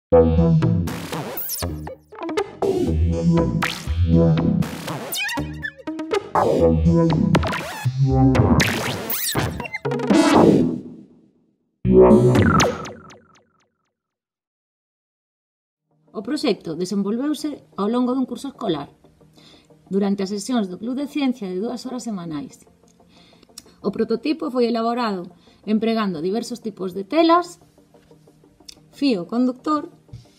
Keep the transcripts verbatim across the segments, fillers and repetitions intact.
O proxecto desenvolveuse ao longo dun curso escolar, durante as sesións do Club de Ciencia de dúas horas semanais. O prototipo foi elaborado empregando diversos tipos de telas, fío conductor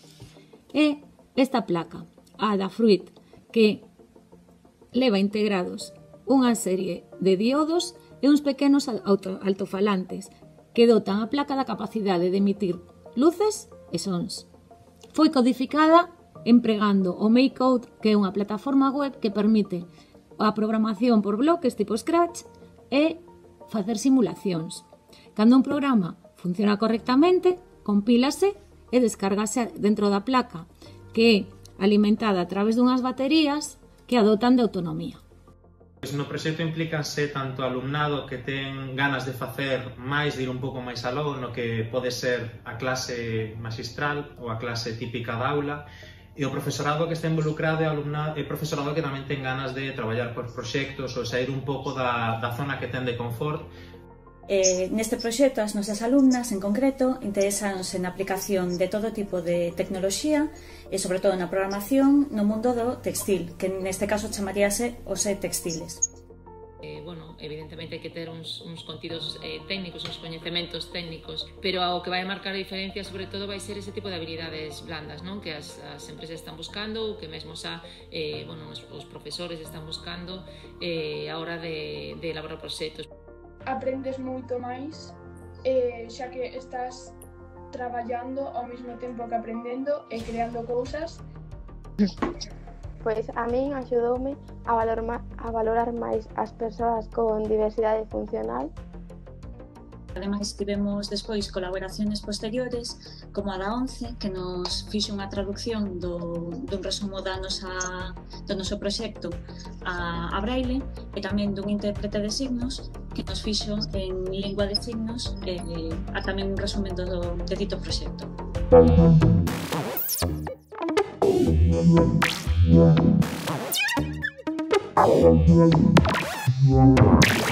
e esta placa, a Adafruit, que leva integrados unha serie de diodos e uns pequenos altofalantes que dotan a placa da capacidade de emitir luces e sons. Foi codificada empregando o MakeCode, que é unha plataforma web que permite a programación por bloques tipo Scratch e facer simulacións. Cando un programa funciona correctamente, compílase e descárgase dentro da placa, que é alimentada a través dunhas baterías que a dotan de autonomía. No proxecto implícanse tanto alumnado que ten ganas de facer máis, de ir un pouco máis aló no que pode ser a clase magistral ou a clase típica da aula, e o profesorado que está involucrado é o profesorado que tamén ten ganas de traballar por proxectos ou sair un pouco da, da zona que ten de confort. Eh, neste proxecto, as nosas alumnas, en concreto, interesáronse na aplicación de todo tipo de tecnoloxía e, sobre todo, na programación no mundo do textil, que neste caso chamaríase os e-textiles. Eh, bueno, evidentemente hai que ter uns, uns contidos eh, técnicos, uns coñecementos técnicos, pero ao que vai a marcar a diferencia sobre todo vai ser ese tipo de habilidades blandas, non? Que as, as empresas están buscando, ou que mesmo xa eh, bueno, os, os profesores están buscando eh, a hora de, de elaborar proxectos. Aprendes moito máis, eh, xa que estás traballando ao mesmo tempo que aprendendo e creando cousas. Pois a min axudoume a valorar, a valorar máis as persoas con diversidade funcional. Ademais, tivemos despois colaboraciones posteriores, como a da once, que nos fixo unha traducción do, dun resumo da nosa, do noso proxecto a, a braille, e tamén dun intérprete de signos que nos fixo en lingua de signos e a tamén un resumen do, de dito proxecto. Yeah.